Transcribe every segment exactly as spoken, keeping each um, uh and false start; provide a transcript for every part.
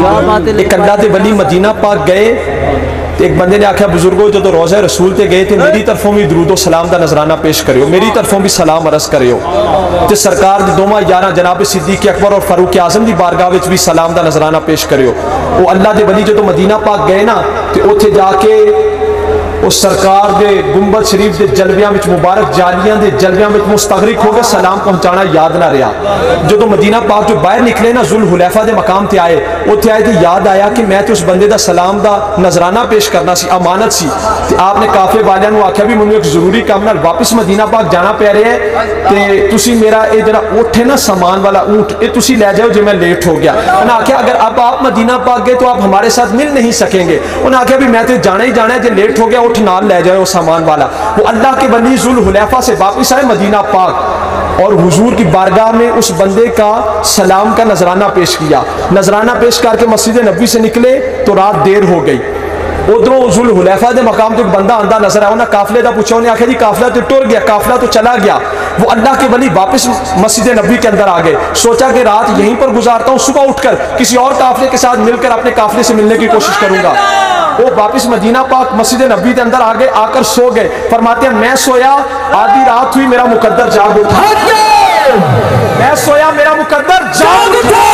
ایک اللہ دے ولی مدینہ پاک گئے، ایک بندے نے آکھا بزرگوں جو تو روضہ رسول تے گئے تھے، میری طرفوں بھی درود و سلام دا نظرانہ پیش کریو، میری طرفوں بھی سلام عرض کریو تے سرکار دے دوما یارہ جناب صدیق اکبر اور فاروق اعظم دی بارگاہ وچ بھی سلام دا نظرانہ پیش کریو۔ وہ اللہ دے ولی جو تو مدینہ پاک گئے نا تے اوتھے جا کے اس سرکار دے گنبد شریف دے جلویاں وچ مبارک جالیاں دے جلویاں وچ مستغرق ہو گئے، سلام پہنچانا یاد نہ رہا۔ جو تو مدینہ پاک جو باہر نکلے نا ذوالحلیفہ دے مقام تے آئے، اوتھے آئے تے یاد آیا کہ میں تے اس بندے دا سلام دا نظرانہ پیش کرنا سی، امانت سی۔ تے آپ نے کافلے والیاں نو آکھیا بھی مینوں ایک ضروری کام نال واپس مدینہ پاک جانا پے رہا ہے تے تسی میرا اے جڑا اونٹ ہے نا سامان والا اونٹ، اے تسی لے جاؤ جو میں لیٹ ہو گیا۔ انہوں نے آکھیا اگر اب آپ مدینہ پاک گئے تو آپ ہمارے ساتھ مل نہیں سکیں گے۔ انہوں نے آکھیا بھی میں تے جانا ہی جانا ہے، جو لیٹ ہو گیا اونٹ نال لے جاؤ سامان والا۔ وہ اللہ کے ولی ذوالحلیفہ سے واپس آئے مدینہ پاک اور حضور کی بارگاہ میں اس بندے کا سلام کا نذرانہ پیش کیا۔ نذرانہ پیش کر کے مسجد نبوی سے نکلے تو رات دیر ہو گئی۔ ادھروں ذوالحلیفہ دے مقام تو ایک بندہ آندہ نظر آیا، انہاں قافلے دا پوچھا، انہیں آخیا جی قافلہ تو ٹر گیا، قافلہ تو چلا گیا۔ وہ اللہ کے ولی واپس مسجد نبوی کے اندر آ گئے، سوچا کہ رات یہیں پر گزارتا ہوں، صبح اٹھ کر کسی اور قافلے کے ساتھ مل کر اپنے قافلے سے ملنے کی کوشش کروں گا۔ وہ واپس مدینہ پاک مسجد نبوی کے اندر آ گئے، آ کر سو گئے۔ فرماتے ہیں میں سویا، آدھی رات ہوئی، میرا مقدر جاگ اٹھا۔ میں سویا، میرا مقدر جاگ اٹھا۔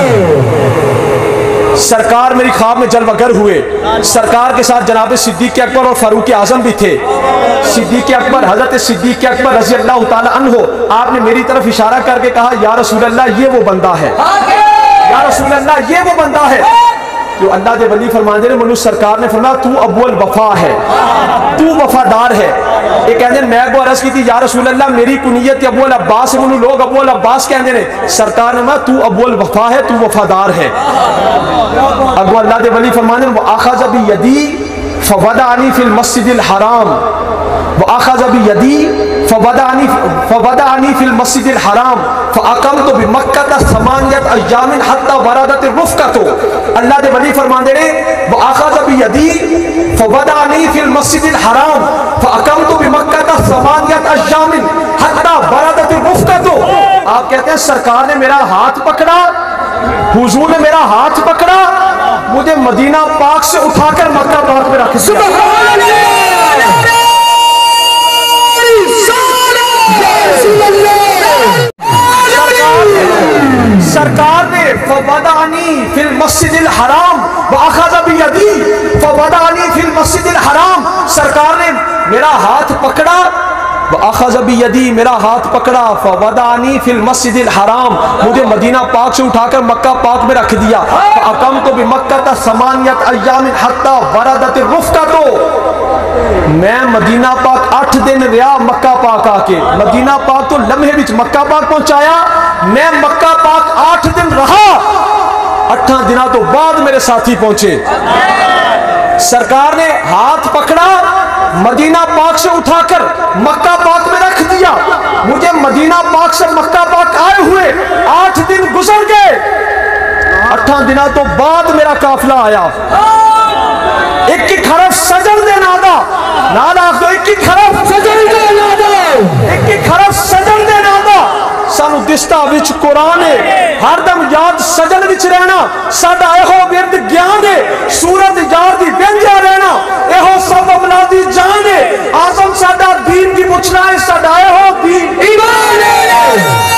سرکار میری خواب میں جلوگر ہوئے، سرکار کے ساتھ جناب صدیق اکبر اور فاروق اعظم بھی تھے۔ صدیق اکبر، حضرت صدیق اکبر رضی اللہ تعالی عنہ، آپ نے میری طرف اشارہ کر کے کہا یا رسول اللہ یہ وہ بندہ ہے، یا رسول اللہ یہ وہ بندہ ہے جو اللہ دے ولی فرماندے نے منو سرکار نے فرمایا تو ابو الوفا ہے، تو وفادار ہے۔ ایک کہندے میں کو عرض کی تھی یا رسول اللہ میری کنیت ابو العباس ہے، منو لوگ ابو العباس کہندے نے، سرکار نے فرمایا تو ابو الوفا ہے، تو وفادار ہے۔ ابو اللہ دے ولی فرماندے نے وآخذ بیدی فودعنی فی المسجد الحرام، وآخذ بیدی فودعنی فودعنی فی المسجد الحرام فاقمت بمکہ ثمانیت ایام حتی وردت الرفقۃ۔ اللہ دے ولی فرماندے نے وآخذ بیدی فودعنی فی المسجد الحرام فاقمت بمکہ ثمانیت ایام حتی وردت الرفقۃ۔ آپ کہتے ہیں سرکار نے میرا ہاتھ پکڑا، حضور نے میرا ہاتھ پکڑا، مجھے مدینہ پاک سے اٹھا کر مکہ پاک میں رکھ دیا۔ سرکار نے فودعنی فی المسجد الحرام واخذ بیدی فودعنی فی المسجد الحرام، سرکار نے میرا ہاتھ پکڑا، واخذ بیدی میرا ہاتھ پکڑا، فودعنی فی المسجد الحرام مجھے مدینہ پاک سے اٹھا کر مکہ پاک میں رکھ دیا۔ فاقمت بمکہ ثمانیت ایام حتی وردت الرفقۃ، میں مدینہ پاک آٹھ دن رہا مکہ پاک آ کے، مدینہ پاک تو لمحے وچ مکہ پاک پہنچایا، میں مکہ پاک آٹھ دن رہا، اٹھاں دنوں تو بعد میرے ساتھی پہنچے۔ سرکار نے ہاتھ پکڑا، مدینہ پاک سے اٹھا کر مکہ پاک میں رکھ دیا، مجھے مدینہ پاک سے مکہ پاک آئے ہوئے آٹھ دن گزر گئے، اٹھاں دنوں تو بعد میرا قافلہ آیا۔ ایک ایک حرف سجل دے نادا، نادا تو ایک ایک حرف سجل دے نادا، ایک ایک حرف سجل دے نادا، سانو دستا وچ قرآن ہے، ہر دم یاد سجل وچ رہنا، ساڈا ایہو ورد گیان ہے، سورت یار دی بینجا رہنا، ایہو سب امنادی جان ہے، آزم ساڈا دین کی پوچھنا ہے، ساڈا ایہو دین ایمان ہے۔